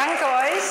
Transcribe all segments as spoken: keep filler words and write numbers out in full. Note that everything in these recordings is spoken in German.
danke euch.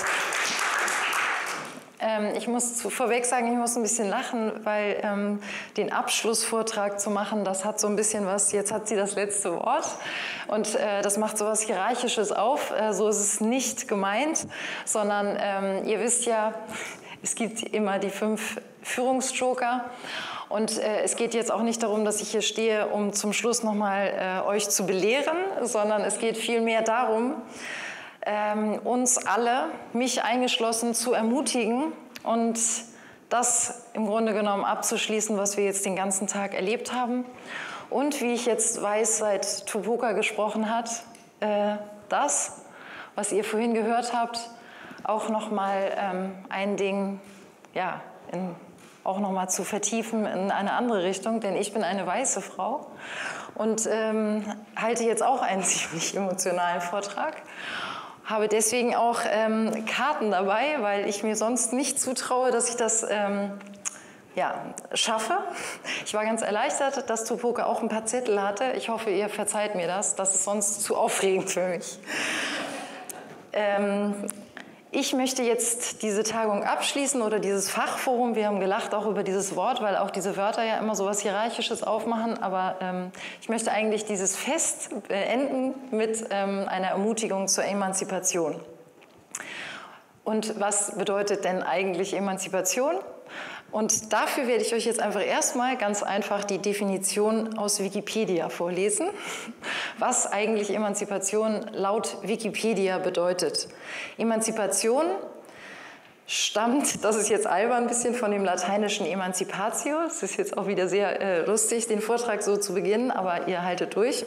Ähm, ich muss zu, vorweg sagen, ich muss ein bisschen lachen, weil ähm, den Abschlussvortrag zu machen, das hat so ein bisschen was, jetzt hat sie das letzte Wort und äh, das macht so was Hierarchisches auf. Äh, so ist es nicht gemeint, sondern ähm, ihr wisst ja, es gibt immer die fünf Führungsjoker. Und äh, es geht jetzt auch nicht darum, dass ich hier stehe, um zum Schluss nochmal äh, euch zu belehren, sondern es geht vielmehr darum, ähm, uns alle, mich eingeschlossen, zu ermutigen und das im Grunde genommen abzuschließen, was wir jetzt den ganzen Tag erlebt haben. Und wie ich jetzt weiß, seit Tupoka gesprochen hat, äh, das, was ihr vorhin gehört habt, auch nochmal ähm, ein Ding, ja, in auch noch mal zu vertiefen in eine andere Richtung, denn ich bin eine weiße Frau und ähm, halte jetzt auch einen ziemlich emotionalen Vortrag. Habe deswegen auch ähm, Karten dabei, weil ich mir sonst nicht zutraue, dass ich das ähm, ja, schaffe. Ich war ganz erleichtert, dass Tupoka auch ein paar Zettel hatte. Ich hoffe, ihr verzeiht mir das. Das ist sonst zu aufregend für mich. Ähm, Ich möchte jetzt diese Tagung abschließen oder dieses Fachforum. Wir haben gelacht auch über dieses Wort, weil auch diese Wörter ja immer so was Hierarchisches aufmachen. Aber ähm, ich möchte eigentlich dieses Fest beenden mit ähm, einer Ermutigung zur Emanzipation. Und was bedeutet denn eigentlich Emanzipation? Und dafür werde ich euch jetzt einfach erstmal ganz einfach die Definition aus Wikipedia vorlesen, was eigentlich Emanzipation laut Wikipedia bedeutet. Emanzipation stammt, das ist jetzt albern ein bisschen, von dem lateinischen Emancipatio. Es ist jetzt auch wieder sehr äh, lustig, den Vortrag so zu beginnen, aber ihr haltet durch.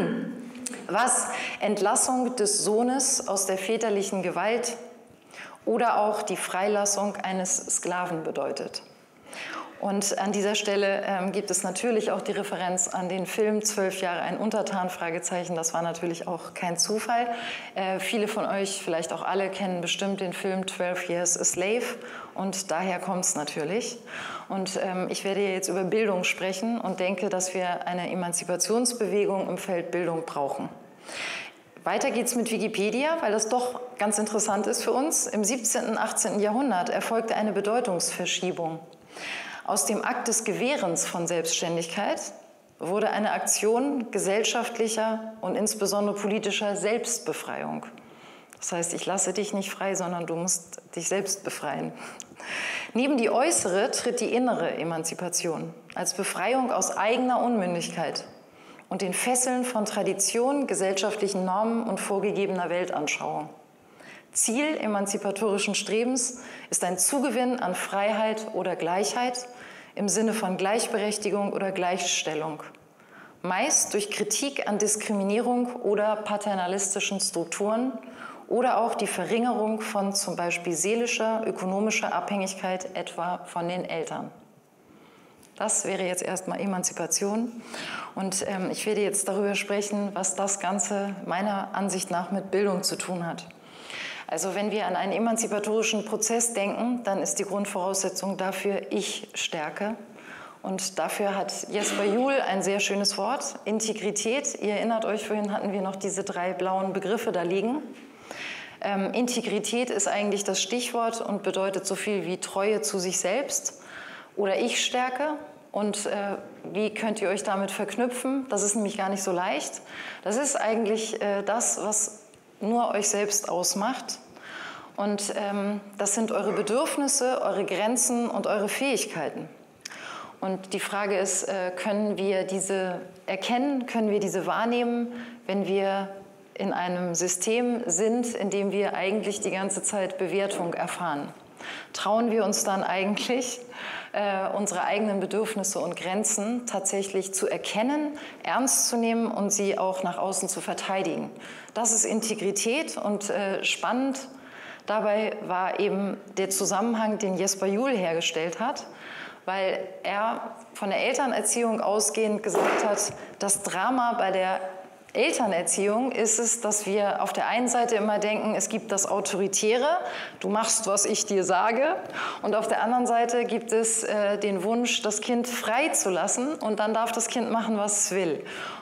Was Entlassung des Sohnes aus der väterlichen Gewalt oder auch die Freilassung eines Sklaven bedeutet. Und an dieser Stelle ähm, gibt es natürlich auch die Referenz an den Film Zwölf Jahre ein Untertan, Fragezeichen. Das war natürlich auch kein Zufall. Äh, viele von euch, vielleicht auch alle, kennen bestimmt den Film Twelve Years a Slave und daher kommt es natürlich. Und ähm, ich werde jetzt über Bildung sprechen und denke, dass wir eine Emanzipationsbewegung im Feld Bildung brauchen. Weiter geht's mit Wikipedia, weil das doch ganz interessant ist für uns. Im siebzehnten und achtzehnten Jahrhundert erfolgte eine Bedeutungsverschiebung. Aus dem Akt des Gewährens von Selbstständigkeit wurde eine Aktion gesellschaftlicher und insbesondere politischer Selbstbefreiung. Das heißt, ich lasse dich nicht frei, sondern du musst dich selbst befreien. Neben die äußere tritt die innere Emanzipation als Befreiung aus eigener Unmündigkeit und den Fesseln von Tradition, gesellschaftlichen Normen und vorgegebener Weltanschauung. Ziel emanzipatorischen Strebens ist ein Zugewinn an Freiheit oder Gleichheit im Sinne von Gleichberechtigung oder Gleichstellung, meist durch Kritik an Diskriminierung oder paternalistischen Strukturen oder auch die Verringerung von zum Beispiel seelischer, ökonomischer Abhängigkeit etwa von den Eltern. Das wäre jetzt erstmal Emanzipation und ähm, ich werde jetzt darüber sprechen, was das Ganze meiner Ansicht nach mit Bildung zu tun hat. Also wenn wir an einen emanzipatorischen Prozess denken, dann ist die Grundvoraussetzung dafür Ich-Stärke. Und dafür hat Jesper Juhl ein sehr schönes Wort, Integrität. Ihr erinnert euch, vorhin hatten wir noch diese drei blauen Begriffe da liegen. Ähm, Integrität ist eigentlich das Stichwort und bedeutet so viel wie Treue zu sich selbst oder Ich-Stärke. Und äh, wie könnt ihr euch damit verknüpfen? Das ist nämlich gar nicht so leicht. Das ist eigentlich äh, das, was nur euch selbst ausmacht. Und ähm, das sind eure Bedürfnisse, eure Grenzen und eure Fähigkeiten. Und die Frage ist, äh, können wir diese erkennen, können wir diese wahrnehmen, wenn wir in einem System sind, in dem wir eigentlich die ganze Zeit Bewertung erfahren? Trauen wir uns dann eigentlich, äh, unsere eigenen Bedürfnisse und Grenzen tatsächlich zu erkennen, ernst zu nehmen und sie auch nach außen zu verteidigen? Das ist Integrität und äh, spannend dabei war eben der Zusammenhang, den Jesper Juhl hergestellt hat, weil er von der Elternerziehung ausgehend gesagt hat, das Drama bei der Elternerziehung ist es, dass wir auf der einen Seite immer denken, es gibt das Autoritäre, du machst, was ich dir sage, und auf der anderen Seite gibt es äh, den Wunsch, das Kind frei zu lassen und dann darf das Kind machen, was es will.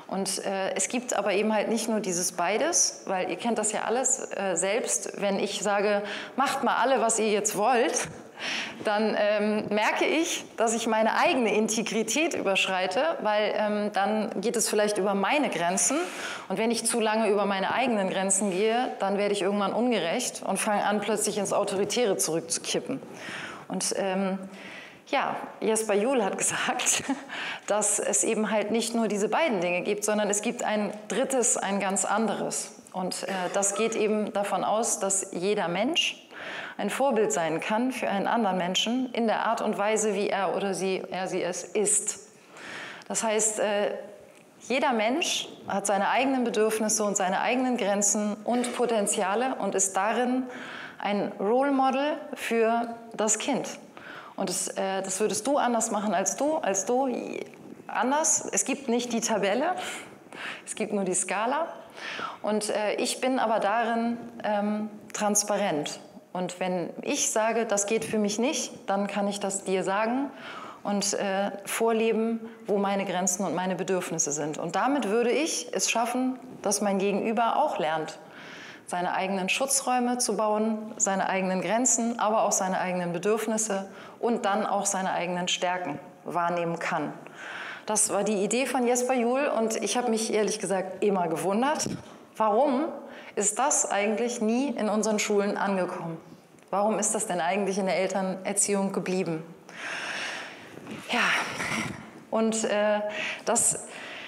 Und äh, es gibt aber eben halt nicht nur dieses beides, weil ihr kennt das ja alles äh, selbst. Wenn ich sage, macht mal alle, was ihr jetzt wollt, dann ähm, merke ich, dass ich meine eigene Integrität überschreite, weil ähm, dann geht es vielleicht über meine Grenzen. Und wenn ich zu lange über meine eigenen Grenzen gehe, dann werde ich irgendwann ungerecht und fange an, plötzlich ins Autoritäre zurückzukippen. Und ähm, ja, Jesper Juhl hat gesagt, dass es eben halt nicht nur diese beiden Dinge gibt, sondern es gibt ein drittes, ein ganz anderes. Und äh, das geht eben davon aus, dass jeder Mensch ein Vorbild sein kann für einen anderen Menschen in der Art und Weise, wie er oder sie, er sie es ist. Das heißt, äh, jeder Mensch hat seine eigenen Bedürfnisse und seine eigenen Grenzen und Potenziale und ist darin ein Role Model für das Kind. Und das, äh, das würdest du anders machen als du, als du anders. Es gibt nicht die Tabelle, es gibt nur die Skala. Und äh, ich bin aber darin ähm, transparent. Und wenn ich sage, das geht für mich nicht, dann kann ich das dir sagen und äh, vorleben, wo meine Grenzen und meine Bedürfnisse sind. Und damit würde ich es schaffen, dass mein Gegenüber auch lernt, seine eigenen Schutzräume zu bauen, seine eigenen Grenzen, aber auch seine eigenen Bedürfnisse und dann auch seine eigenen Stärken wahrnehmen kann. Das war die Idee von Jesper Juhl und ich habe mich ehrlich gesagt immer gewundert, warum ist das eigentlich nie in unseren Schulen angekommen? Warum ist das denn eigentlich in der Elternerziehung geblieben? Ja, und äh, das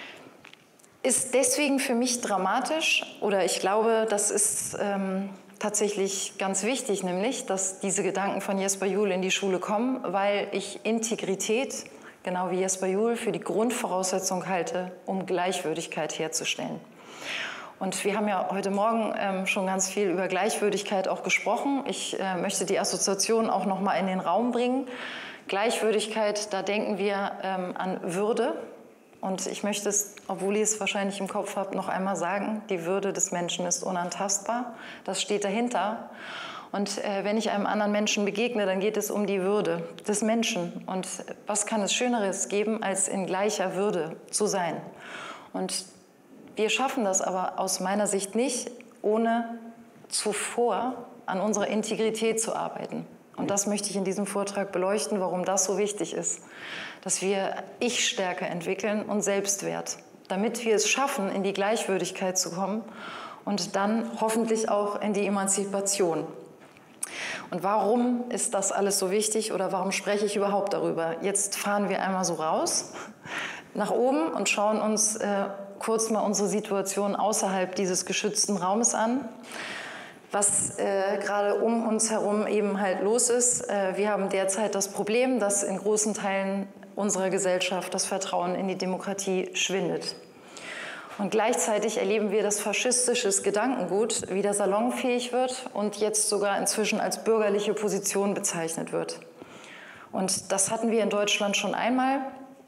ist deswegen für mich dramatisch, oder ich glaube, das ist ähm, tatsächlich ganz wichtig, nämlich, dass diese Gedanken von Jesper Juhl in die Schule kommen, weil ich Integrität, genau wie Jesper Juhl, für die Grundvoraussetzung halte, um Gleichwürdigkeit herzustellen. Und wir haben ja heute Morgen ähm, schon ganz viel über Gleichwürdigkeit auch gesprochen. Ich äh, möchte die Assoziation auch noch mal in den Raum bringen. Gleichwürdigkeit, da denken wir ähm, an Würde. Und ich möchte es, obwohl ihr es wahrscheinlich im Kopf habt, noch einmal sagen, die Würde des Menschen ist unantastbar. Das steht dahinter. Und äh, wenn ich einem anderen Menschen begegne, dann geht es um die Würde des Menschen. Und was kann es Schöneres geben, als in gleicher Würde zu sein? Und wir schaffen das aber aus meiner Sicht nicht, ohne zuvor an unserer Integrität zu arbeiten. Und das möchte ich in diesem Vortrag beleuchten, warum das so wichtig ist. Dass wir Ich-Stärke entwickeln und Selbstwert, damit wir es schaffen, in die Gleichwürdigkeit zu kommen und dann hoffentlich auch in die Emanzipation. Und warum ist das alles so wichtig oder warum spreche ich überhaupt darüber? Jetzt fahren wir einmal so raus, nach oben und schauen uns äh, kurz mal unsere Situation außerhalb dieses geschützten Raumes an, was äh, gerade um uns herum eben halt los ist. Äh, wir haben derzeit das Problem, dass in großen Teilen unserer Gesellschaft das Vertrauen in die Demokratie schwindet. Und gleichzeitig erleben wir, dass faschistisches Gedankengut wieder salonfähig wird und jetzt sogar inzwischen als bürgerliche Position bezeichnet wird. Und das hatten wir in Deutschland schon einmal.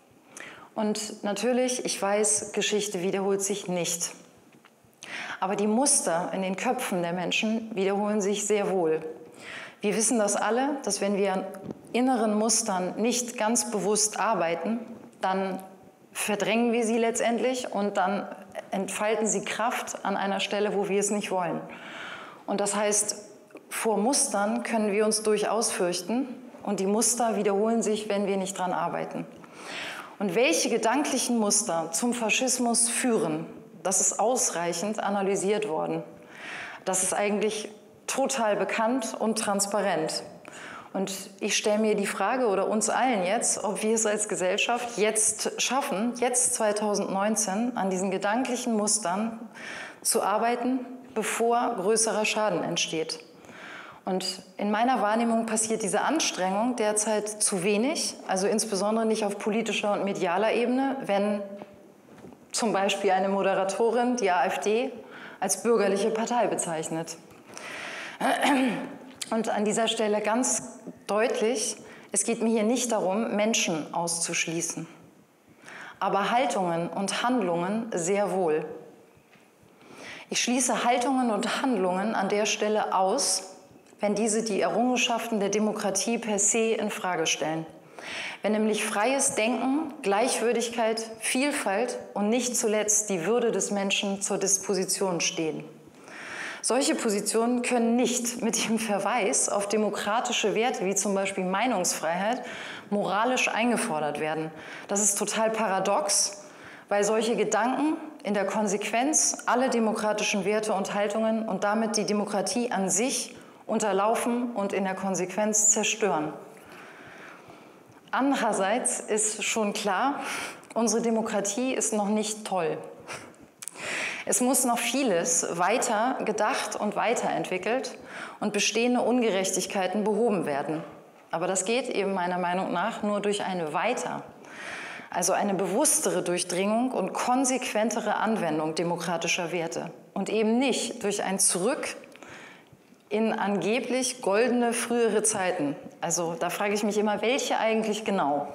Und natürlich, ich weiß, Geschichte wiederholt sich nicht. Aber die Muster in den Köpfen der Menschen wiederholen sich sehr wohl. Wir wissen das alle, dass wenn wir an inneren Mustern nicht ganz bewusst arbeiten, dann verdrängen wir sie letztendlich und dann entfalten sie Kraft an einer Stelle, wo wir es nicht wollen. Und das heißt, vor Mustern können wir uns durchaus fürchten und die Muster wiederholen sich, wenn wir nicht dran arbeiten. Und welche gedanklichen Muster zum Faschismus führen, das ist ausreichend analysiert worden. Das ist eigentlich total bekannt und transparent. Und ich stelle mir die Frage, oder uns allen jetzt, ob wir es als Gesellschaft jetzt schaffen, jetzt zweitausendneunzehn, an diesen gedanklichen Mustern zu arbeiten, bevor größerer Schaden entsteht. Und in meiner Wahrnehmung passiert diese Anstrengung derzeit zu wenig, also insbesondere nicht auf politischer und medialer Ebene, wenn zum Beispiel eine Moderatorin die AfD als bürgerliche Partei bezeichnet. Und an dieser Stelle ganz deutlich, es geht mir hier nicht darum, Menschen auszuschließen, aber Haltungen und Handlungen sehr wohl. Ich schließe Haltungen und Handlungen an der Stelle aus, wenn diese die Errungenschaften der Demokratie per se in Frage stellen. Wenn nämlich freies Denken, Gleichwürdigkeit, Vielfalt und nicht zuletzt die Würde des Menschen zur Disposition stehen. Solche Positionen können nicht mit dem Verweis auf demokratische Werte wie zum Beispiel Meinungsfreiheit moralisch eingefordert werden. Das ist total paradox, weil solche Gedanken in der Konsequenz alle demokratischen Werte und Haltungen und damit die Demokratie an sich unterlaufen und in der Konsequenz zerstören. Andererseits ist schon klar, unsere Demokratie ist noch nicht toll. Es muss noch vieles weiter gedacht und weiterentwickelt und bestehende Ungerechtigkeiten behoben werden. Aber das geht eben meiner Meinung nach nur durch eine Weiter, also eine bewusstere Durchdringung und konsequentere Anwendung demokratischer Werte und eben nicht durch ein Zurück in angeblich goldene frühere Zeiten. Also da frage ich mich immer, welche eigentlich genau?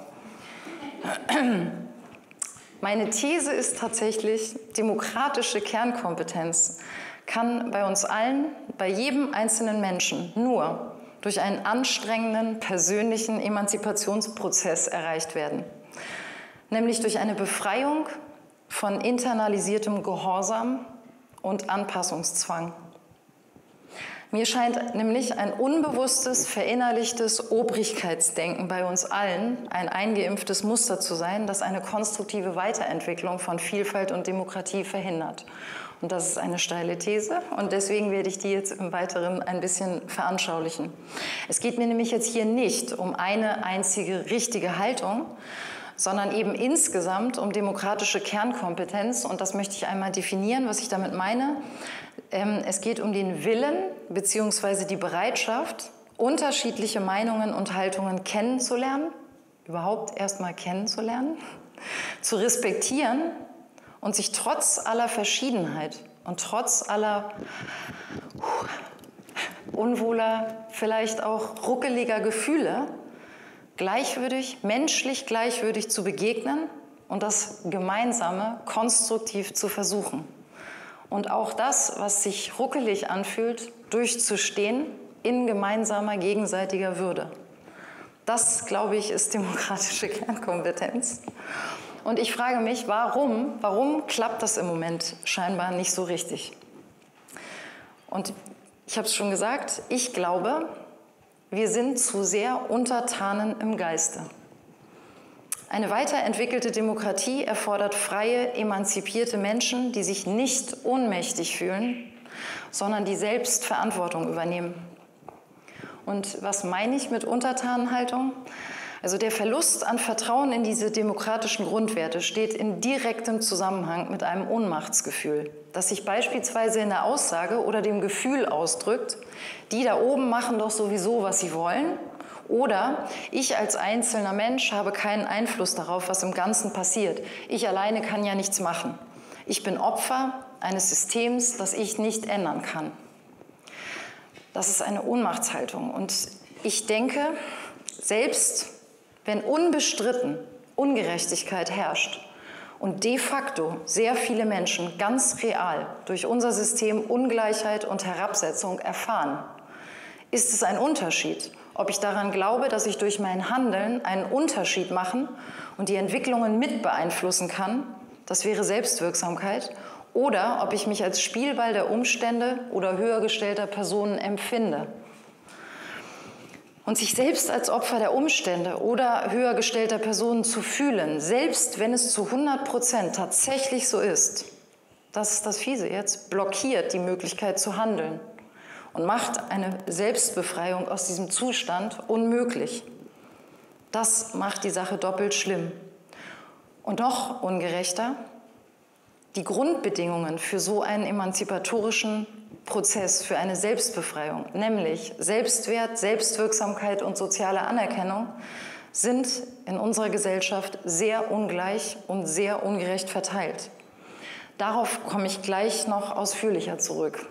Meine These ist tatsächlich, demokratische Kernkompetenz kann bei uns allen, bei jedem einzelnen Menschen nur durch einen anstrengenden persönlichen Emanzipationsprozess erreicht werden. Nämlich durch eine Befreiung von internalisiertem Gehorsam und Anpassungszwang. Mir scheint nämlich ein unbewusstes, verinnerlichtes Obrigkeitsdenken bei uns allen ein eingeimpftes Muster zu sein, das eine konstruktive Weiterentwicklung von Vielfalt und Demokratie verhindert. Und das ist eine steile These und deswegen werde ich die jetzt im Weiteren ein bisschen veranschaulichen. Es geht mir nämlich jetzt hier nicht um eine einzige richtige Haltung, sondern eben insgesamt um demokratische Kernkompetenz. Und das möchte ich einmal definieren, was ich damit meine. Es geht um den Willen bzw. die Bereitschaft, unterschiedliche Meinungen und Haltungen kennenzulernen, überhaupt erstmal kennenzulernen, zu respektieren und sich trotz aller Verschiedenheit und trotz aller unwohler, vielleicht auch ruckeliger Gefühle gleichwürdig, menschlich gleichwürdig zu begegnen und das Gemeinsame konstruktiv zu versuchen. Und auch das, was sich ruckelig anfühlt, durchzustehen in gemeinsamer gegenseitiger Würde. Das, glaube ich, ist demokratische Kernkompetenz. Und ich frage mich, warum, warum klappt das im Moment scheinbar nicht so richtig? Und ich habe es schon gesagt, ich glaube, wir sind zu sehr Untertanen im Geiste. Eine weiterentwickelte Demokratie erfordert freie, emanzipierte Menschen, die sich nicht ohnmächtig fühlen, sondern die selbst Verantwortung übernehmen. Und was meine ich mit Untertanenhaltung? Also der Verlust an Vertrauen in diese demokratischen Grundwerte steht in direktem Zusammenhang mit einem Ohnmachtsgefühl, das sich beispielsweise in der Aussage oder dem Gefühl ausdrückt, die da oben machen doch sowieso, was sie wollen, oder ich als einzelner Mensch habe keinen Einfluss darauf, was im Ganzen passiert. Ich alleine kann ja nichts machen. Ich bin Opfer eines Systems, das ich nicht ändern kann. Das ist eine Ohnmachtshaltung. Und ich denke, selbst wenn unbestritten Ungerechtigkeit herrscht und de facto sehr viele Menschen ganz real durch unser System Ungleichheit und Herabsetzung erfahren, ist es ein Unterschied, ob ich daran glaube, dass ich durch mein Handeln einen Unterschied machen und die Entwicklungen mit beeinflussen kann, das wäre Selbstwirksamkeit, oder ob ich mich als Spielball der Umstände oder höher gestellter Personen empfinde. Und sich selbst als Opfer der Umstände oder höher gestellter Personen zu fühlen, selbst wenn es zu hundert Prozent tatsächlich so ist, das ist das Fiese jetzt, blockiert die Möglichkeit zu handeln und macht eine Selbstbefreiung aus diesem Zustand unmöglich. Das macht die Sache doppelt schlimm. Und noch ungerechter, die Grundbedingungen für so einen emanzipatorischen Prozess, für eine Selbstbefreiung, nämlich Selbstwert, Selbstwirksamkeit und soziale Anerkennung, sind in unserer Gesellschaft sehr ungleich und sehr ungerecht verteilt. Darauf komme ich gleich noch ausführlicher zurück.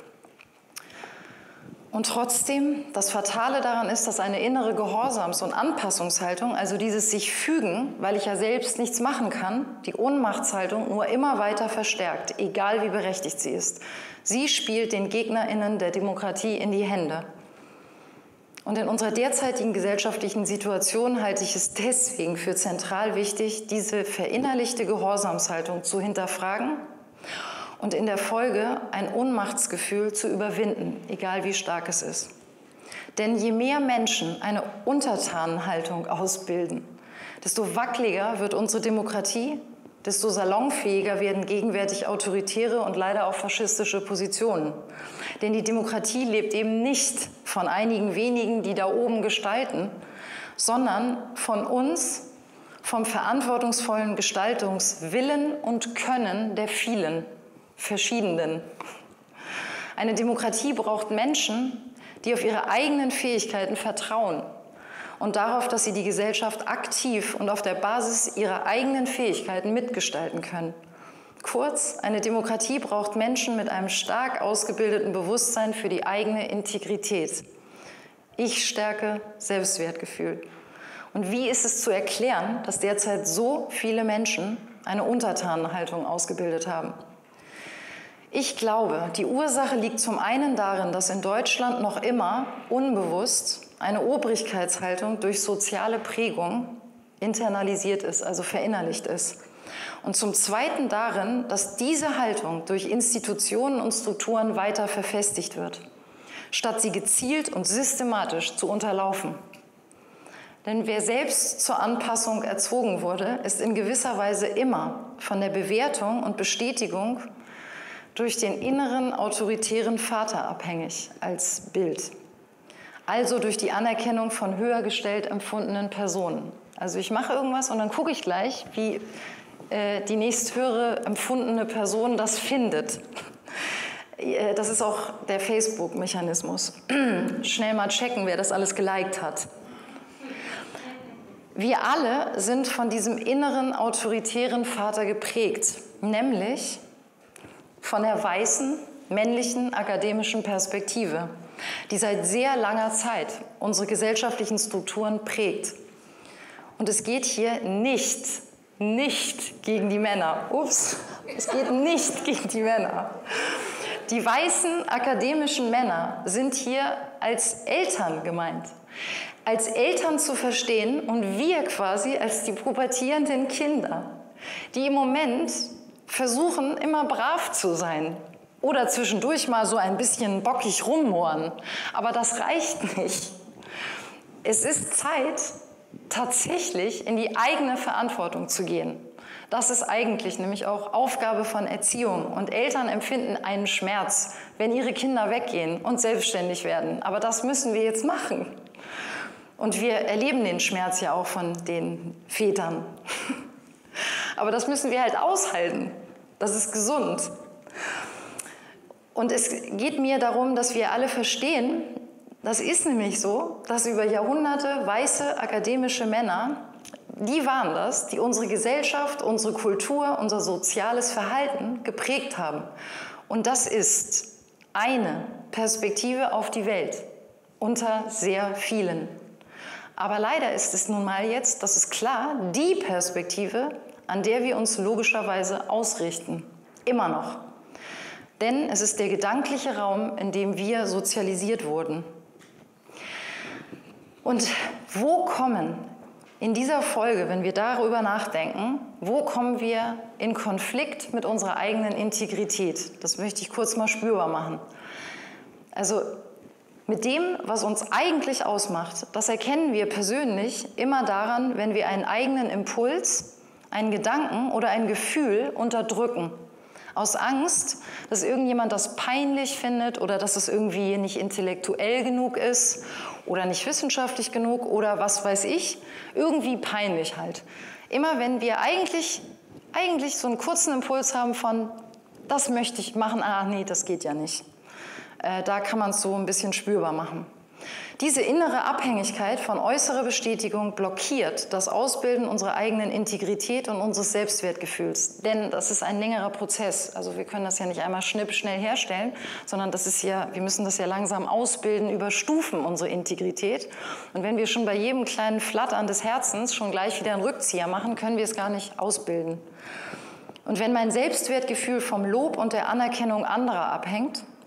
Und trotzdem, das Fatale daran ist, dass eine innere Gehorsams- und Anpassungshaltung, also dieses sich fügen, weil ich ja selbst nichts machen kann, die Ohnmachtshaltung nur immer weiter verstärkt, egal wie berechtigt sie ist. Sie spielt den GegnerInnen der Demokratie in die Hände. Und in unserer derzeitigen gesellschaftlichen Situation halte ich es deswegen für zentral wichtig, diese verinnerlichte Gehorsamshaltung zu hinterfragen und in der Folge ein Ohnmachtsgefühl zu überwinden, egal wie stark es ist. Denn je mehr Menschen eine Untertanenhaltung ausbilden, desto wackeliger wird unsere Demokratie, desto salonfähiger werden gegenwärtig autoritäre und leider auch faschistische Positionen. Denn die Demokratie lebt eben nicht von einigen wenigen, die da oben gestalten, sondern von uns, vom verantwortungsvollen Gestaltungswillen und Können der vielen, verschiedenen. Eine Demokratie braucht Menschen, die auf ihre eigenen Fähigkeiten vertrauen und darauf, dass sie die Gesellschaft aktiv und auf der Basis ihrer eigenen Fähigkeiten mitgestalten können. Kurz, eine Demokratie braucht Menschen mit einem stark ausgebildeten Bewusstsein für die eigene Integrität. Ich-Stärke, Selbstwertgefühl. Und wie ist es zu erklären, dass derzeit so viele Menschen eine Untertanenhaltung ausgebildet haben? Ich glaube, die Ursache liegt zum einen darin, dass in Deutschland noch immer unbewusst eine Obrigkeitshaltung durch soziale Prägung internalisiert ist, also verinnerlicht ist. Und zum Zweiten darin, dass diese Haltung durch Institutionen und Strukturen weiter verfestigt wird, statt sie gezielt und systematisch zu unterlaufen. Denn wer selbst zur Anpassung erzogen wurde, ist in gewisser Weise immer von der Bewertung und Bestätigung durch den inneren autoritären Vater abhängig als Bild. Also durch die Anerkennung von höher gestellt empfundenen Personen. Also ich mache irgendwas und dann gucke ich gleich, wie äh, die nächsthöhere empfundene Person das findet. Äh, das ist auch der Facebook-Mechanismus. Schnell mal checken, wer das alles geliked hat. Wir alle sind von diesem inneren autoritären Vater geprägt, nämlich von der weißen, männlichen, akademischen Perspektive, die seit sehr langer Zeit unsere gesellschaftlichen Strukturen prägt. Und es geht hier nicht, nicht gegen die Männer. Ups, es geht nicht gegen die Männer. Die weißen akademischen Männer sind hier als Eltern gemeint. Als Eltern zu verstehen und wir quasi als die pubertierenden Kinder, die im Moment versuchen, immer brav zu sein oder zwischendurch mal so ein bisschen bockig rummohren. Aber das reicht nicht. Es ist Zeit, tatsächlich in die eigene Verantwortung zu gehen. Das ist eigentlich nämlich auch Aufgabe von Erziehung. Und Eltern empfinden einen Schmerz, wenn ihre Kinder weggehen und selbstständig werden. Aber das müssen wir jetzt machen. Und wir erleben den Schmerz ja auch von den Vätern. Aber das müssen wir halt aushalten. Das ist gesund. Und es geht mir darum, dass wir alle verstehen, das ist nämlich so, dass über Jahrhunderte weiße akademische Männer, die waren das, die unsere Gesellschaft, unsere Kultur, unser soziales Verhalten geprägt haben. Und das ist eine Perspektive auf die Welt unter sehr vielen. Aber leider ist es nun mal jetzt, das ist klar, die Perspektive, an der wir uns logischerweise ausrichten. Immer noch. Denn es ist der gedankliche Raum, in dem wir sozialisiert wurden. Und wo kommen in dieser Folge, wenn wir darüber nachdenken, wo kommen wir in Konflikt mit unserer eigenen Integrität? Das möchte ich kurz mal spürbar machen. Also mit dem, was uns eigentlich ausmacht, das erkennen wir persönlich immer daran, wenn wir einen eigenen Impuls, einen Gedanken oder ein Gefühl unterdrücken. Aus Angst, dass irgendjemand das peinlich findet oder dass es irgendwie nicht intellektuell genug ist oder nicht wissenschaftlich genug oder was weiß ich, irgendwie peinlich halt. Immer wenn wir eigentlich, eigentlich so einen kurzen Impuls haben von, das möchte ich machen, ah nee, das geht ja nicht. Äh, da kann man es so ein bisschen spürbar machen. Diese innere Abhängigkeit von äußerer Bestätigung blockiert das Ausbilden unserer eigenen Integrität und unseres Selbstwertgefühls. Denn das ist ein längerer Prozess. Also wir können das ja nicht einmal schnipp schnell herstellen, sondern das ist ja, wir müssen das ja langsam ausbilden über Stufen, unsere Integrität. Und wenn wir schon bei jedem kleinen Flattern des Herzens schon gleich wieder einen Rückzieher machen, können wir es gar nicht ausbilden. Und wenn mein Selbstwertgefühl vom Lob und der Anerkennung anderer abhängt,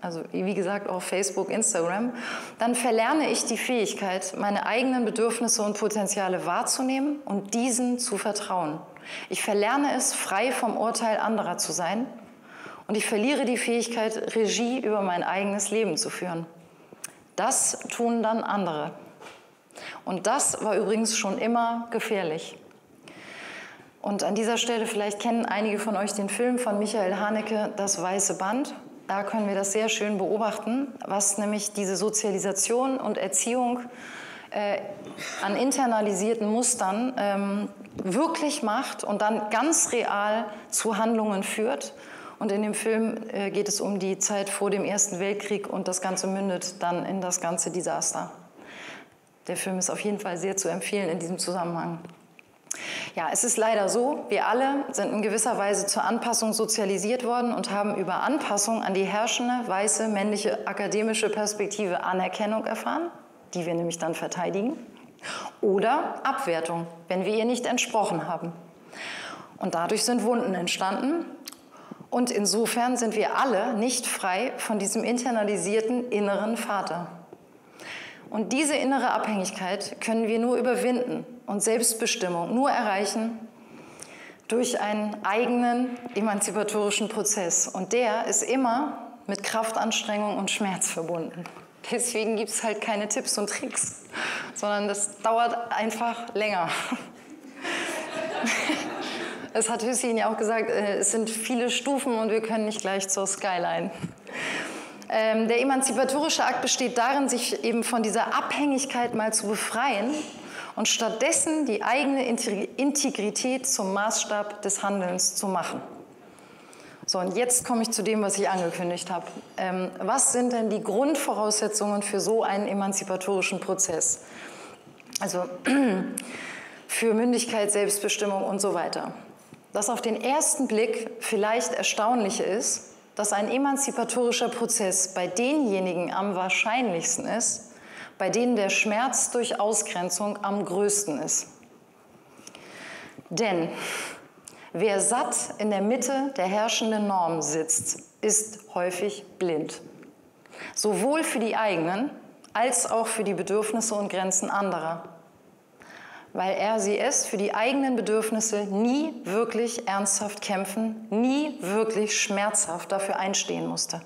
also wie gesagt auch Facebook, Instagram, dann verlerne ich die Fähigkeit, meine eigenen Bedürfnisse und Potenziale wahrzunehmen und diesen zu vertrauen. Ich verlerne es, frei vom Urteil anderer zu sein, und ich verliere die Fähigkeit, Regie über mein eigenes Leben zu führen. Das tun dann andere. Und das war übrigens schon immer gefährlich. Und an dieser Stelle, vielleicht kennen einige von euch den Film von Michael Haneke, Das weiße Band. Da können wir das sehr schön beobachten, was nämlich diese Sozialisation und Erziehung äh, an internalisierten Mustern ähm, wirklich macht und dann ganz real zu Handlungen führt. Und in dem Film äh, geht es um die Zeit vor dem Ersten Weltkrieg und das Ganze mündet dann in das ganze Desaster. Der Film ist auf jeden Fall sehr zu empfehlen in diesem Zusammenhang. Ja, es ist leider so, wir alle sind in gewisser Weise zur Anpassung sozialisiert worden und haben über Anpassung an die herrschende, weiße, männliche, akademische Perspektive Anerkennung erfahren, die wir nämlich dann verteidigen, oder Abwertung, wenn wir ihr nicht entsprochen haben. Und dadurch sind Wunden entstanden. Und insofern sind wir alle nicht frei von diesem internalisierten inneren Vater. Und diese innere Abhängigkeit können wir nur überwinden und Selbstbestimmung nur erreichen durch einen eigenen emanzipatorischen Prozess. Und der ist immer mit Kraftanstrengung und Schmerz verbunden. Deswegen gibt es halt keine Tipps und Tricks, sondern das dauert einfach länger. Es hat Hüssein ja auch gesagt, es sind viele Stufen und wir können nicht gleich zur Skyline. Ähm, der emanzipatorische Akt besteht darin, sich eben von dieser Abhängigkeit mal zu befreien und stattdessen die eigene Integrität zum Maßstab des Handelns zu machen. So, und jetzt komme ich zu dem, was ich angekündigt habe. Ähm, was sind denn die Grundvoraussetzungen für so einen emanzipatorischen Prozess? Also für Mündigkeit, Selbstbestimmung und so weiter. Das auf den ersten Blick vielleicht Erstaunliche ist, dass ein emanzipatorischer Prozess bei denjenigen am wahrscheinlichsten ist, bei denen der Schmerz durch Ausgrenzung am größten ist. Denn wer satt in der Mitte der herrschenden Norm sitzt, ist häufig blind. Sowohl für die eigenen als auch für die Bedürfnisse und Grenzen anderer. Weil er sie es für die eigenen Bedürfnisse nie wirklich ernsthaft kämpfen, nie wirklich schmerzhaft dafür einstehen musste.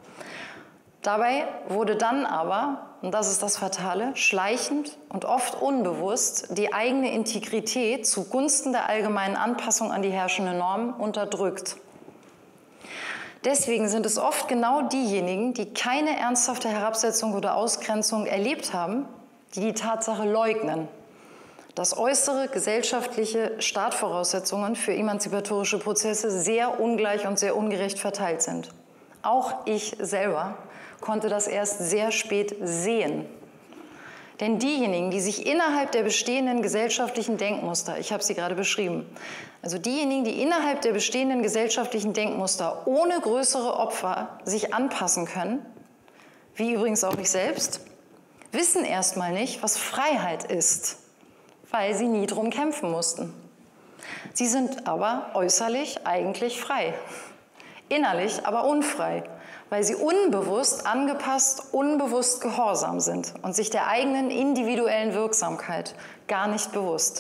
Dabei wurde dann aber, und das ist das Fatale, schleichend und oft unbewusst die eigene Integrität zugunsten der allgemeinen Anpassung an die herrschende Norm unterdrückt. Deswegen sind es oft genau diejenigen, die keine ernsthafte Herabsetzung oder Ausgrenzung erlebt haben, die die Tatsache leugnen, dass äußere gesellschaftliche Startvoraussetzungen für emanzipatorische Prozesse sehr ungleich und sehr ungerecht verteilt sind. Auch ich selber konnte das erst sehr spät sehen. Denn diejenigen, die sich innerhalb der bestehenden gesellschaftlichen Denkmuster, ich habe sie gerade beschrieben, also diejenigen, die innerhalb der bestehenden gesellschaftlichen Denkmuster ohne größere Opfer sich anpassen können, wie übrigens auch ich selbst, wissen erstmal nicht, was Freiheit ist, weil sie nie drum kämpfen mussten. Sie sind aber äußerlich eigentlich frei, innerlich aber unfrei, weil sie unbewusst angepasst, unbewusst gehorsam sind und sich der eigenen individuellen Wirksamkeit gar nicht bewusst.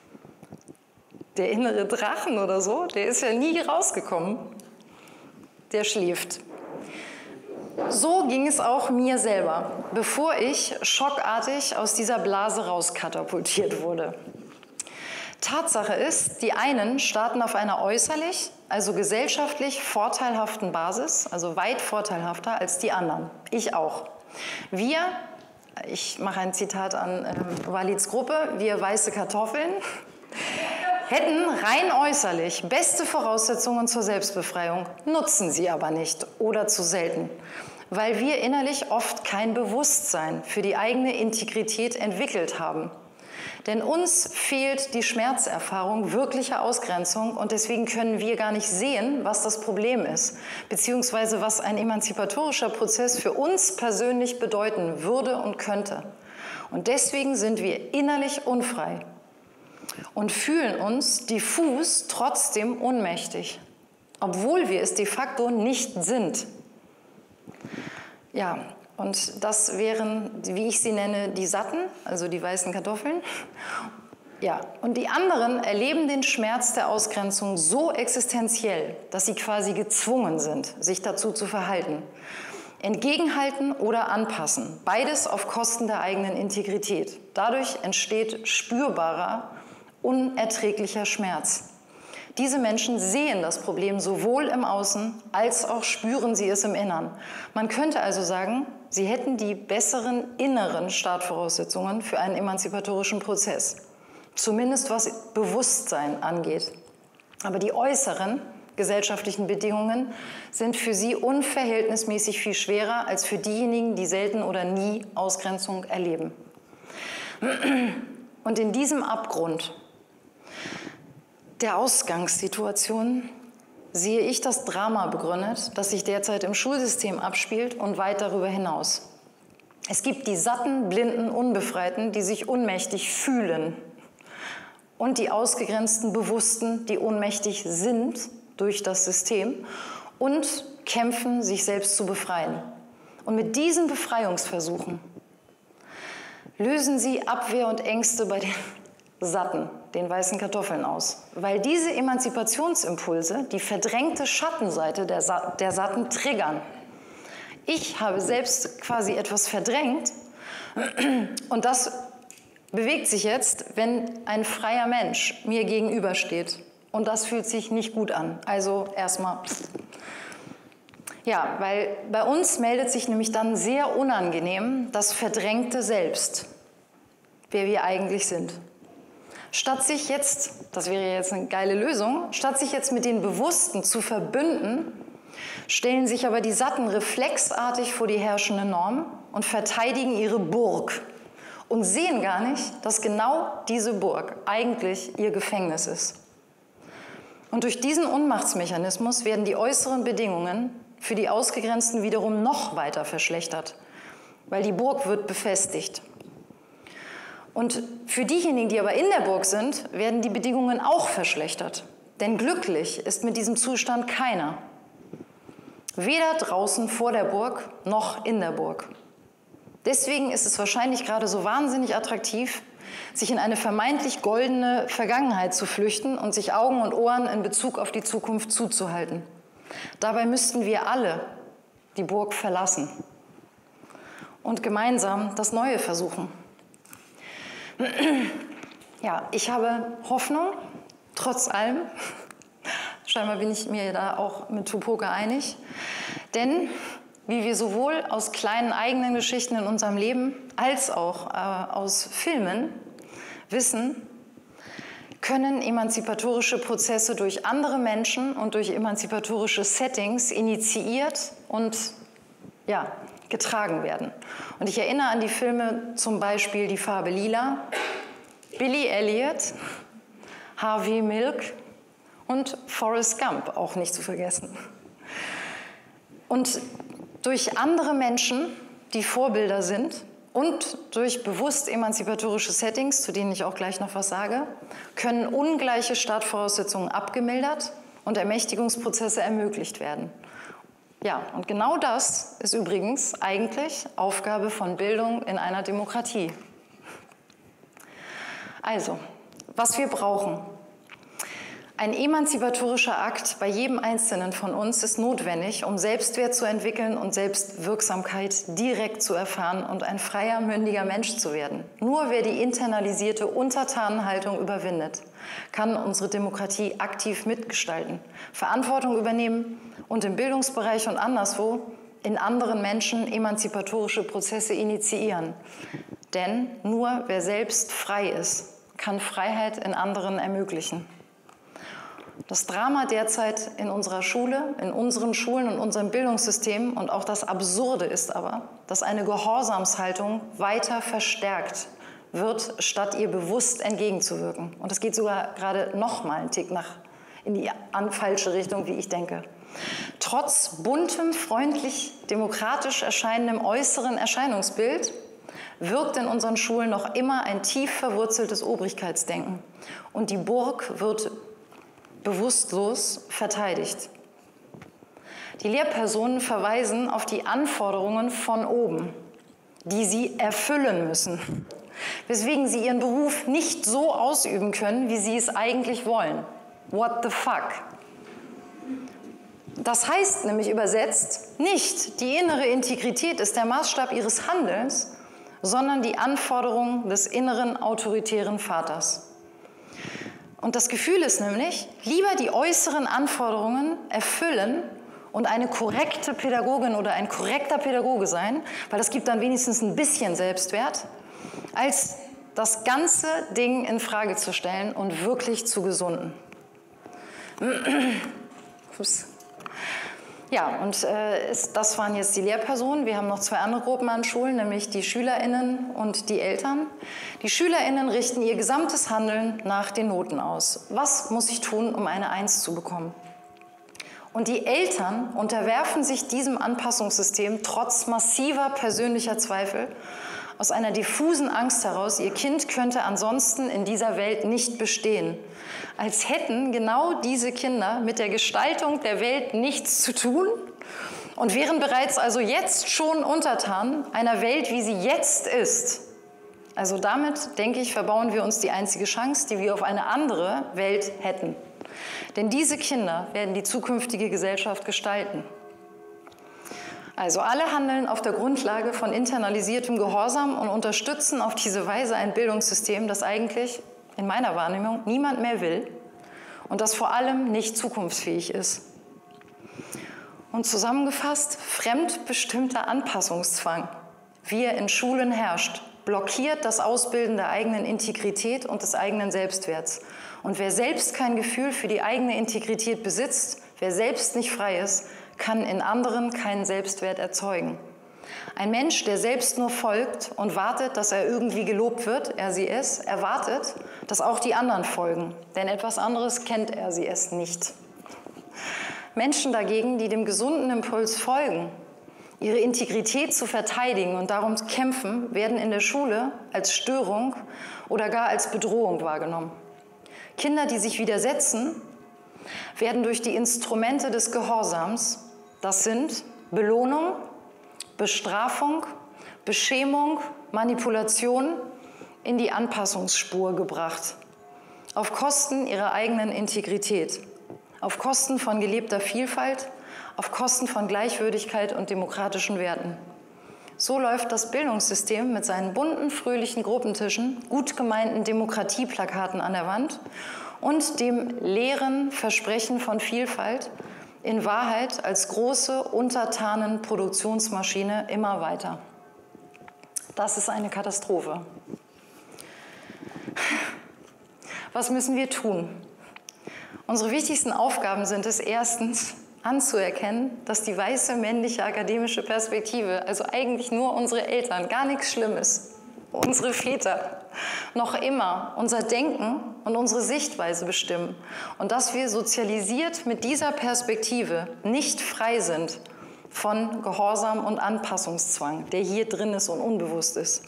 Der innere Drachen oder so, der ist ja nie rausgekommen, der schläft. So ging es auch mir selber, bevor ich schockartig aus dieser Blase rauskatapultiert wurde. Tatsache ist, die einen starten auf einer äußerlich, also gesellschaftlich vorteilhaften Basis, also weit vorteilhafter als die anderen. Ich auch. Wir, ich mache ein Zitat an äh, Walids Gruppe, wir weiße Kartoffeln, hätten rein äußerlich beste Voraussetzungen zur Selbstbefreiung, nutzen sie aber nicht oder zu selten, weil wir innerlich oft kein Bewusstsein für die eigene Integrität entwickelt haben. Denn uns fehlt die Schmerzerfahrung wirklicher Ausgrenzung und deswegen können wir gar nicht sehen, was das Problem ist, beziehungsweise was ein emanzipatorischer Prozess für uns persönlich bedeuten würde und könnte. Und deswegen sind wir innerlich unfrei und fühlen uns diffus trotzdem ohnmächtig, obwohl wir es de facto nicht sind. Ja, und das wären, wie ich sie nenne, die Satten, also die weißen Kartoffeln. Ja, und die anderen erleben den Schmerz der Ausgrenzung so existenziell, dass sie quasi gezwungen sind, sich dazu zu verhalten. Entgegenhalten oder anpassen, beides auf Kosten der eigenen Integrität. Dadurch entsteht spürbarer, unerträglicher Schmerz. Diese Menschen sehen das Problem sowohl im Außen als auch spüren sie es im Innern. Man könnte also sagen, sie hätten die besseren inneren Startvoraussetzungen für einen emanzipatorischen Prozess. Zumindest was Bewusstsein angeht. Aber die äußeren gesellschaftlichen Bedingungen sind für sie unverhältnismäßig viel schwerer als für diejenigen, die selten oder nie Ausgrenzung erleben. Und in diesem Abgrund der Ausgangssituation sehe ich das Drama begründet, das sich derzeit im Schulsystem abspielt und weit darüber hinaus. Es gibt die satten, blinden, Unbefreiten, die sich ohnmächtig fühlen, und die ausgegrenzten Bewussten, die ohnmächtig sind durch das System und kämpfen, sich selbst zu befreien. Und mit diesen Befreiungsversuchen lösen sie Abwehr und Ängste bei den Satten, den weißen Kartoffeln aus, weil diese Emanzipationsimpulse die verdrängte Schattenseite der, Sa der Satten triggern. Ich habe selbst quasi etwas verdrängt und das bewegt sich jetzt, wenn ein freier Mensch mir gegenübersteht. Und das fühlt sich nicht gut an. Also erstmal, ja, weil bei uns meldet sich nämlich dann sehr unangenehm das verdrängte Selbst, wer wir eigentlich sind. Statt sich jetzt, das wäre jetzt eine geile Lösung, statt sich jetzt mit den Bewussten zu verbünden, stellen sich aber die Satten reflexartig vor die herrschende Norm und verteidigen ihre Burg und sehen gar nicht, dass genau diese Burg eigentlich ihr Gefängnis ist. Und durch diesen Ohnmachtsmechanismus werden die äußeren Bedingungen für die Ausgegrenzten wiederum noch weiter verschlechtert, weil die Burg wird befestigt. Und für diejenigen, die aber in der Burg sind, werden die Bedingungen auch verschlechtert. Denn glücklich ist mit diesem Zustand keiner. Weder draußen vor der Burg noch in der Burg. Deswegen ist es wahrscheinlich gerade so wahnsinnig attraktiv, sich in eine vermeintlich goldene Vergangenheit zu flüchten und sich Augen und Ohren in Bezug auf die Zukunft zuzuhalten. Dabei müssten wir alle die Burg verlassen und gemeinsam das Neue versuchen. Ja, ich habe Hoffnung, trotz allem. Scheinbar bin ich mir da auch mit Tupoka einig. Denn wie wir sowohl aus kleinen eigenen Geschichten in unserem Leben als auch äh, aus Filmen wissen, können emanzipatorische Prozesse durch andere Menschen und durch emanzipatorische Settings initiiert und ja, getragen werden. Und ich erinnere an die Filme zum Beispiel Die Farbe Lila, Billy Elliot, Harvey Milk und Forrest Gump, auch nicht zu vergessen. Und durch andere Menschen, die Vorbilder sind, und durch bewusst emanzipatorische Settings, zu denen ich auch gleich noch was sage, können ungleiche Startvoraussetzungen abgemildert und Ermächtigungsprozesse ermöglicht werden. Ja, und genau das ist übrigens eigentlich Aufgabe von Bildung in einer Demokratie. Also, was wir brauchen. Ein emanzipatorischer Akt bei jedem Einzelnen von uns ist notwendig, um Selbstwert zu entwickeln und Selbstwirksamkeit direkt zu erfahren und ein freier, mündiger Mensch zu werden. Nur wer die internalisierte Untertanenhaltung überwindet, kann unsere Demokratie aktiv mitgestalten, Verantwortung übernehmen und im Bildungsbereich und anderswo in anderen Menschen emanzipatorische Prozesse initiieren. Denn nur wer selbst frei ist, kann Freiheit in anderen ermöglichen. Das Drama derzeit in unserer Schule, in unseren Schulen und unserem Bildungssystem und auch das Absurde ist aber, dass eine Gehorsamshaltung weiter verstärkt wird, statt ihr bewusst entgegenzuwirken. Und es geht sogar gerade noch mal einen Tick nach in die falsche Richtung, wie ich denke. Trotz buntem, freundlich, demokratisch erscheinendem äußeren Erscheinungsbild wirkt in unseren Schulen noch immer ein tief verwurzeltes Obrigkeitsdenken. Und die Burg wird bewusstlos verteidigt. Die Lehrpersonen verweisen auf die Anforderungen von oben, die sie erfüllen müssen, weswegen sie ihren Beruf nicht so ausüben können, wie sie es eigentlich wollen. What the fuck? Das heißt nämlich übersetzt nicht, die innere Integrität ist der Maßstab ihres Handelns, sondern die Anforderungen des inneren autoritären Vaters. Und das Gefühl ist nämlich, lieber die äußeren Anforderungen erfüllen und eine korrekte Pädagogin oder ein korrekter Pädagoge sein, weil das gibt dann wenigstens ein bisschen Selbstwert, als das ganze Ding in Frage zu stellen und wirklich zu gesunden. Ups. Ja, und äh, ist, das waren jetzt die Lehrpersonen. Wir haben noch zwei andere Gruppen an Schulen, nämlich die SchülerInnen und die Eltern. Die SchülerInnen richten ihr gesamtes Handeln nach den Noten aus. Was muss ich tun, um eine Eins zu bekommen? Und die Eltern unterwerfen sich diesem Anpassungssystem trotz massiver persönlicher Zweifel, aus einer diffusen Angst heraus, ihr Kind könnte ansonsten in dieser Welt nicht bestehen. Als hätten genau diese Kinder mit der Gestaltung der Welt nichts zu tun und wären bereits also jetzt schon untertan einer Welt, wie sie jetzt ist. Also damit, denke ich, verbauen wir uns die einzige Chance, die wir auf eine andere Welt hätten. Denn diese Kinder werden die zukünftige Gesellschaft gestalten. Also alle handeln auf der Grundlage von internalisiertem Gehorsam und unterstützen auf diese Weise ein Bildungssystem, das eigentlich, in meiner Wahrnehmung, niemand mehr will und das vor allem nicht zukunftsfähig ist. Und zusammengefasst, fremdbestimmter Anpassungszwang, wie er in Schulen herrscht, blockiert das Ausbilden der eigenen Integrität und des eigenen Selbstwerts. Und wer selbst kein Gefühl für die eigene Integrität besitzt, wer selbst nicht frei ist, kann in anderen keinen Selbstwert erzeugen. Ein Mensch, der selbst nur folgt und wartet, dass er irgendwie gelobt wird, er sie es, erwartet, dass auch die anderen folgen, denn etwas anderes kennt er sie es nicht. Menschen dagegen, die dem gesunden Impuls folgen, ihre Integrität zu verteidigen und darum kämpfen, werden in der Schule als Störung oder gar als Bedrohung wahrgenommen. Kinder, die sich widersetzen, werden durch die Instrumente des Gehorsams, das sind Belohnung, Bestrafung, Beschämung, Manipulation, in die Anpassungsspur gebracht, auf Kosten ihrer eigenen Integrität, auf Kosten von gelebter Vielfalt, auf Kosten von Gleichwürdigkeit und demokratischen Werten. So läuft das Bildungssystem mit seinen bunten, fröhlichen Gruppentischen, gut gemeinten Demokratieplakaten an der Wand und dem leeren Versprechen von Vielfalt in Wahrheit als große Untertanen-Produktionsmaschine immer weiter. Das ist eine Katastrophe. Was müssen wir tun? Unsere wichtigsten Aufgaben sind es erstens, anzuerkennen, dass die weiße männliche akademische Perspektive, also eigentlich nur unsere Eltern, gar nichts Schlimmes, unsere Väter, noch immer unser Denken und unsere Sichtweise bestimmen und dass wir sozialisiert mit dieser Perspektive nicht frei sind von Gehorsam und Anpassungszwang, der hier drin ist und unbewusst ist.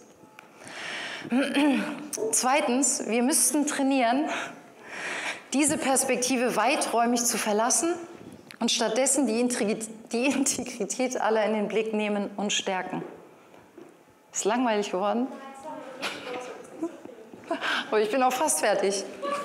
Zweitens, wir müssten trainieren, diese Perspektive weiträumig zu verlassen und stattdessen die Integrität aller in den Blick nehmen und stärken. Ist langweilig geworden? Aber ich bin auch fast fertig.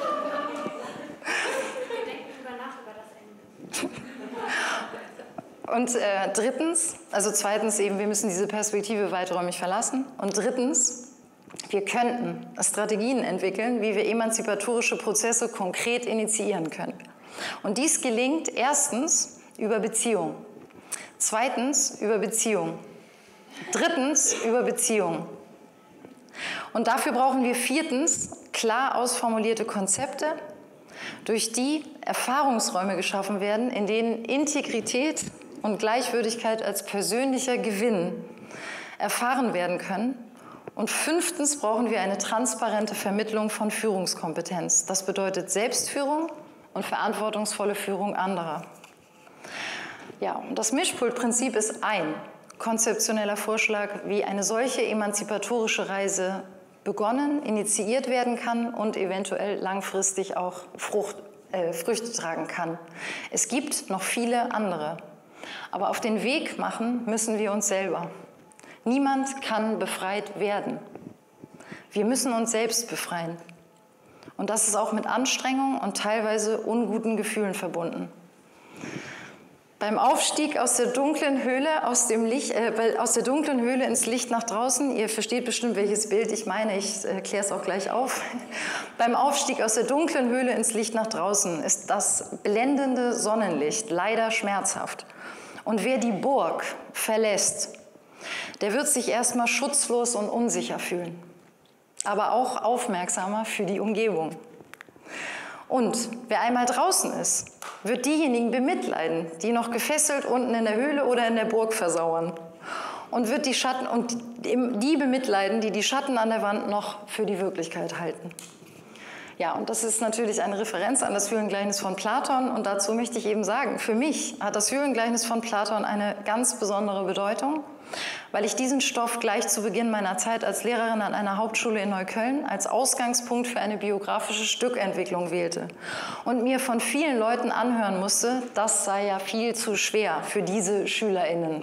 Und äh, drittens, also zweitens eben, wir müssen diese Perspektive weiträumig verlassen. Und drittens, wir könnten Strategien entwickeln, wie wir emanzipatorische Prozesse konkret initiieren können. Und dies gelingt erstens über Beziehung, zweitens über Beziehung, drittens über Beziehung. Und dafür brauchen wir viertens klar ausformulierte Konzepte, durch die Erfahrungsräume geschaffen werden, in denen Integrität und Gleichwürdigkeit als persönlicher Gewinn erfahren werden können. Und fünftens brauchen wir eine transparente Vermittlung von Führungskompetenz. Das bedeutet Selbstführung und verantwortungsvolle Führung anderer. Ja, und das Mischpultprinzip ist ein konzeptioneller Vorschlag, wie eine solche emanzipatorische Reise begonnen, initiiert werden kann und eventuell langfristig auch Frucht, äh, Früchte tragen kann. Es gibt noch viele andere. Aber auf den Weg machen müssen wir uns selber. Niemand kann befreit werden. Wir müssen uns selbst befreien. Und das ist auch mit Anstrengung und teilweise unguten Gefühlen verbunden. Beim Aufstieg aus der dunklen Höhle, aus, dem Licht, äh, aus der dunklen Höhle ins Licht nach draußen, ihr versteht bestimmt, welches Bild ich meine, ich äh, kläre es auch gleich auf. Beim Aufstieg aus der dunklen Höhle ins Licht nach draußen ist das blendende Sonnenlicht leider schmerzhaft. Und wer die Burg verlässt, der wird sich erstmal schutzlos und unsicher fühlen, aber auch aufmerksamer für die Umgebung. Und wer einmal draußen ist, wird diejenigen bemitleiden, die noch gefesselt unten in der Höhle oder in der Burg versauern. Und wird die Schatten und die bemitleiden, die die Schatten an der Wand noch für die Wirklichkeit halten. Ja, und das ist natürlich eine Referenz an das Höhlengleichnis von Platon. Und dazu möchte ich eben sagen, für mich hat das Höhlengleichnis von Platon eine ganz besondere Bedeutung, weil ich diesen Stoff gleich zu Beginn meiner Zeit als Lehrerin an einer Hauptschule in Neukölln als Ausgangspunkt für eine biografische Stückentwicklung wählte und mir von vielen Leuten anhören musste, das sei ja viel zu schwer für diese SchülerInnen.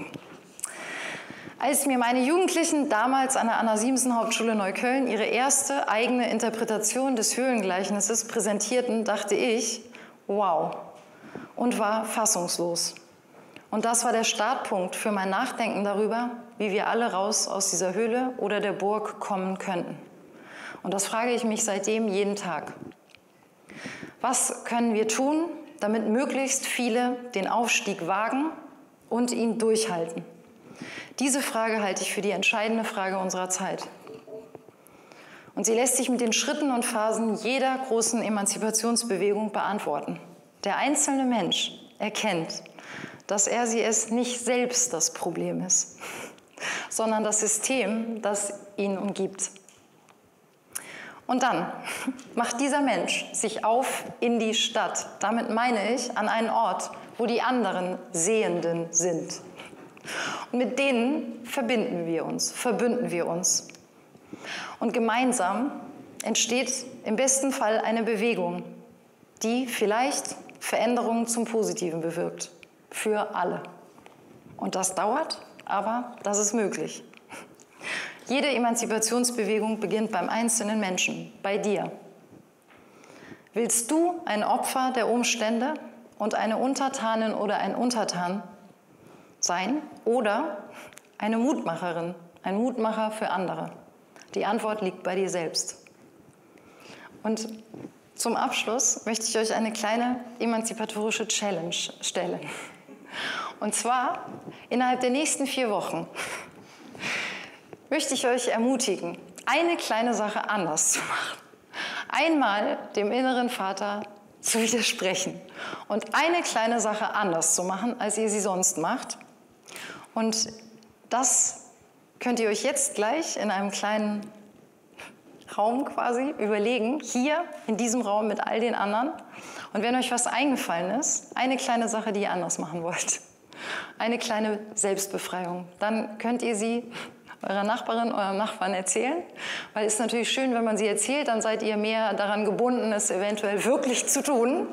Als mir meine Jugendlichen damals an der Anna-Siemsen-Hauptschule Neukölln ihre erste eigene Interpretation des Höhlengleichnisses präsentierten, dachte ich, wow, und war fassungslos. Und das war der Startpunkt für mein Nachdenken darüber, wie wir alle raus aus dieser Höhle oder der Burg kommen könnten. Und das frage ich mich seitdem jeden Tag. Was können wir tun, damit möglichst viele den Aufstieg wagen und ihn durchhalten? Diese Frage halte ich für die entscheidende Frage unserer Zeit. Und sie lässt sich mit den Schritten und Phasen jeder großen Emanzipationsbewegung beantworten. Der einzelne Mensch erkennt, dass er sie es nicht selbst das Problem ist, sondern das System, das ihn umgibt. Und dann macht dieser Mensch sich auf in die Stadt. Damit meine ich an einen Ort, wo die anderen Sehenden sind. Und mit denen verbinden wir uns, verbünden wir uns. Und gemeinsam entsteht im besten Fall eine Bewegung, die vielleicht Veränderungen zum Positiven bewirkt. Für alle. Und das dauert, aber das ist möglich. Jede Emanzipationsbewegung beginnt beim einzelnen Menschen, bei dir. Willst du ein Opfer der Umstände und eine Untertanin oder ein Untertan sein oder eine Mutmacherin, ein Mutmacher für andere? Die Antwort liegt bei dir selbst. Und zum Abschluss möchte ich euch eine kleine emanzipatorische Challenge stellen. Und zwar innerhalb der nächsten vier Wochen möchte ich euch ermutigen, eine kleine Sache anders zu machen. Einmal dem inneren Vater zu widersprechen und eine kleine Sache anders zu machen, als ihr sie sonst macht. Und das könnt ihr euch jetzt gleich in einem kleinen Raum quasi überlegen, hier in diesem Raum mit all den anderen. Und wenn euch was eingefallen ist, eine kleine Sache, die ihr anders machen wollt, eine kleine Selbstbefreiung, dann könnt ihr sie eurer Nachbarin, eurem Nachbarn erzählen, weil es ist natürlich schön, wenn man sie erzählt, dann seid ihr mehr daran gebunden, es eventuell wirklich zu tun.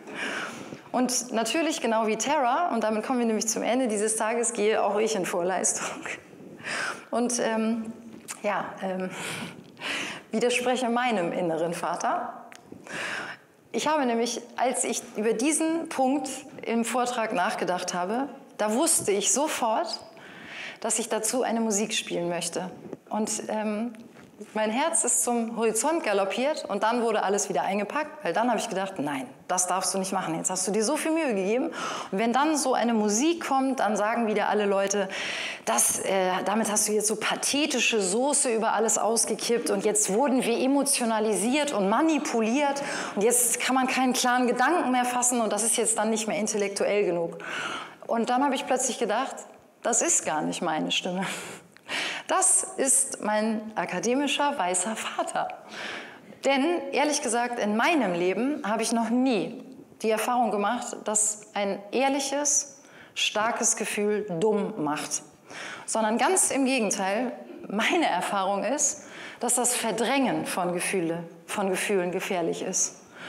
Und natürlich, genau wie Tara, und damit kommen wir nämlich zum Ende dieses Tages, gehe auch ich in Vorleistung. Und ähm, ja, ähm, widerspreche meinem inneren Vater. Ich habe nämlich, als ich über diesen Punkt im Vortrag nachgedacht habe, da wusste ich sofort, dass ich dazu eine Musik spielen möchte. Und ähm, mein Herz ist zum Horizont galoppiert und dann wurde alles wieder eingepackt, weil dann habe ich gedacht, nein, das darfst du nicht machen. Jetzt hast du dir so viel Mühe gegeben. Und wenn dann so eine Musik kommt, dann sagen wieder alle Leute, das, äh, damit hast du jetzt so pathetische Soße über alles ausgekippt und jetzt wurden wir emotionalisiert und manipuliert und jetzt kann man keinen klaren Gedanken mehr fassen und das ist jetzt dann nicht mehr intellektuell genug. Und dann habe ich plötzlich gedacht, das ist gar nicht meine Stimme. Das ist mein akademischer weißer Vater. Denn ehrlich gesagt, in meinem Leben habe ich noch nie die Erfahrung gemacht, dass ein ehrliches, starkes Gefühl dumm macht. Sondern ganz im Gegenteil, meine Erfahrung ist, dass das Verdrängen von, Gefühle, von Gefühlen gefährlich ist.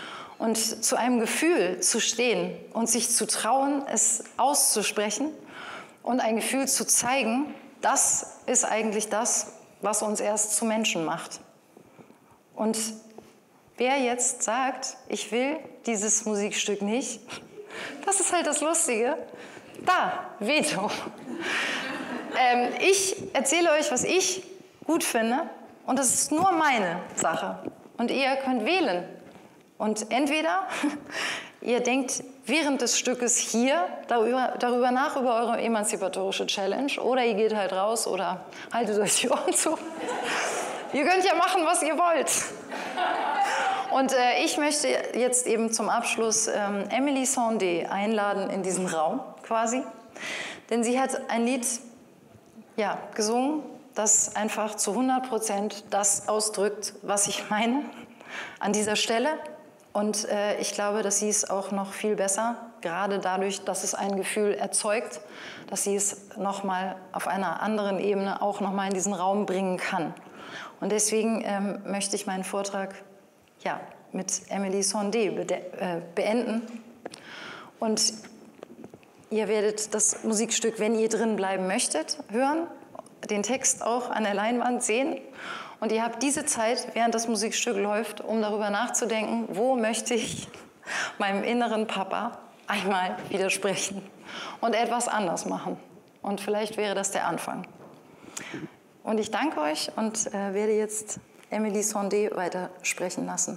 und zu einem Gefühl zu stehen und sich zu trauen, es auszusprechen und ein Gefühl zu zeigen, das ist eigentlich das, was uns erst zu Menschen macht. Und wer jetzt sagt, ich will dieses Musikstück nicht, das ist halt das Lustige. Da, Veto. ähm, ich erzähle euch, was ich gut finde und das ist nur meine Sache. Und ihr könnt wählen. Und entweder ihr denkt während des Stückes hier darüber, darüber nach, über eure emanzipatorische Challenge, oder ihr geht halt raus oder haltet euch die Ohren zu. Ihr könnt ja machen, was ihr wollt. Und äh, ich möchte jetzt eben zum Abschluss ähm, Emily Sandé einladen in diesen Raum quasi. Denn sie hat ein Lied ja, gesungen, das einfach zu hundert Prozent das ausdrückt, was ich meine an dieser Stelle. Und äh, ich glaube, dass sie es auch noch viel besser, gerade dadurch, dass es ein Gefühl erzeugt, dass sie es nochmal auf einer anderen Ebene auch nochmal in diesen Raum bringen kann. Und deswegen ähm, möchte ich meinen Vortrag ja, mit Emily Sandé äh, beenden. Und ihr werdet das Musikstück, wenn ihr drin bleiben möchtet, hören, den Text auch an der Leinwand sehen. Und ihr habt diese Zeit, während das Musikstück läuft, um darüber nachzudenken, wo möchte ich meinem inneren Papa einmal widersprechen und etwas anders machen. Und vielleicht wäre das der Anfang. Und ich danke euch und äh, werde jetzt Emily Sandé weiter sprechen lassen.